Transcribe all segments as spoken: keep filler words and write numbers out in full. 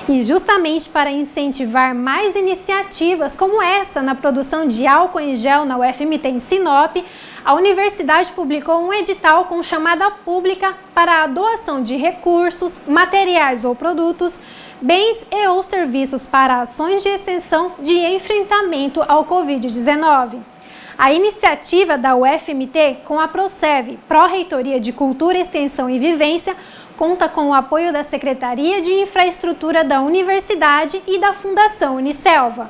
E justamente para incentivar mais iniciativas como essa na produção de álcool em gel na U F M T em Sinop, a universidade publicou um edital com chamada pública para a doação de recursos, materiais ou produtos, bens e ou serviços para ações de extensão de enfrentamento ao Covid dezenove. A iniciativa da U F M T, com a PROSEV, Pró-Reitoria de Cultura, Extensão e Vivência, conta com o apoio da Secretaria de Infraestrutura da Universidade e da Fundação Unicelva.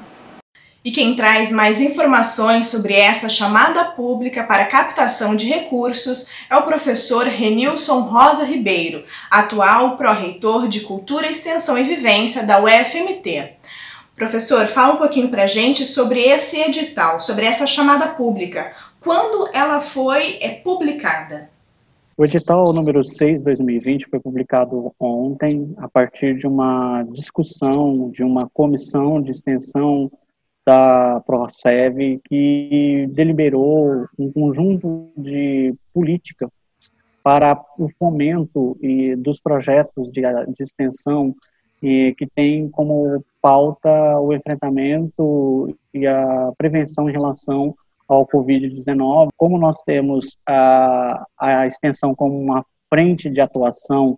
E quem traz mais informações sobre essa chamada pública para captação de recursos é o professor Renilson Rosa Ribeiro, atual pró-reitor de Cultura, Extensão e Vivência da U F M T. Professor, fala um pouquinho para a gente sobre esse edital, sobre essa chamada pública. Quando ela foi é, publicada? O edital número seis de dois mil e vinte foi publicado ontem a partir de uma discussão de uma comissão de extensão da PROSEV que deliberou um conjunto de política para o fomento e dos projetos de, de extensão e, que tem como pauta o enfrentamento e a prevenção em relação ao Covid dezenove. Como nós temos a, a extensão como uma frente de atuação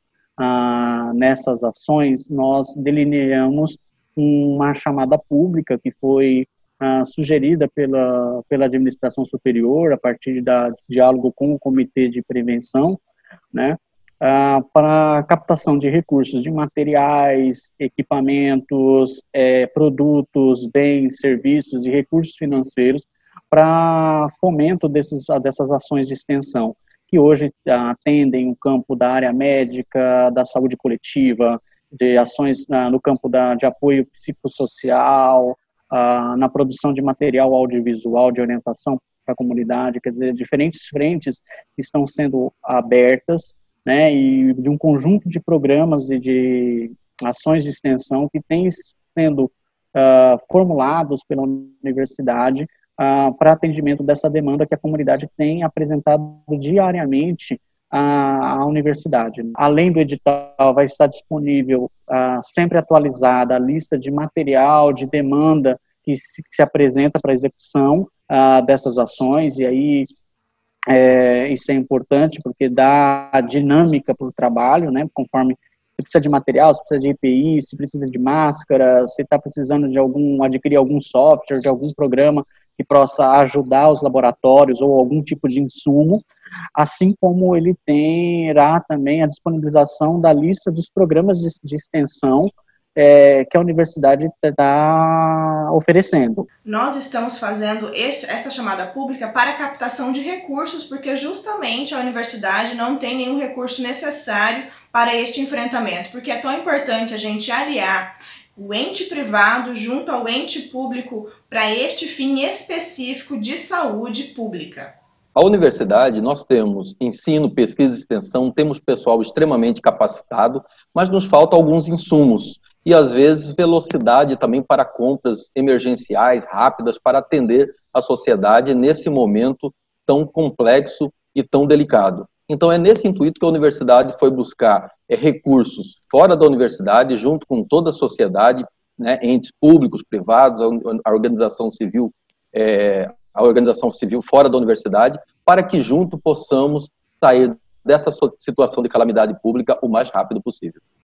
ah, nessas ações, nós delineamos uma chamada pública que foi ah, sugerida pela, pela administração superior, a partir da diálogo com o Comitê de Prevenção, né, ah, para captação de recursos de materiais, equipamentos, eh, produtos, bens, serviços e recursos financeiros para fomento desses, dessas ações de extensão, que hoje atendem o campo da área médica, da saúde coletiva, de ações ah, no campo da, de apoio psicossocial, ah, na produção de material audiovisual, de orientação para a comunidade, quer dizer, diferentes frentes que estão sendo abertas, né, e de um conjunto de programas e de ações de extensão que têm sendo ah, formulados pela universidade ah, para atendimento dessa demanda que a comunidade tem apresentado diariamente a universidade. Além do edital, vai estar disponível, uh, sempre atualizada, a lista de material, de demanda que se, que se apresenta para a execução uh, dessas ações, e aí é, isso é importante porque dá dinâmica para o trabalho, né, conforme se precisa de material, se precisa de E P I, se precisa de máscara, se está precisando de algum, adquirir algum software, de algum programa que possa ajudar os laboratórios ou algum tipo de insumo, assim como ele terá também a disponibilização da lista dos programas de, de extensão é, que a universidade está oferecendo. Nós estamos fazendo este, essa chamada pública para captação de recursos, porque justamente a universidade não tem nenhum recurso necessário para este enfrentamento, porque é tão importante a gente aliar o ente privado junto ao ente público para este fim específico de saúde pública. A universidade, nós temos ensino, pesquisa e extensão, temos pessoal extremamente capacitado, mas nos faltam alguns insumos e, às vezes, velocidade também para compras emergenciais, rápidas, para atender a sociedade nesse momento tão complexo e tão delicado. Então, é nesse intuito que a universidade foi buscar é, recursos fora da universidade, junto com toda a sociedade, né, entes públicos, privados, a, a organização civil, é, a organização civil fora da universidade, para que junto possamos sair dessa situação de calamidade pública o mais rápido possível.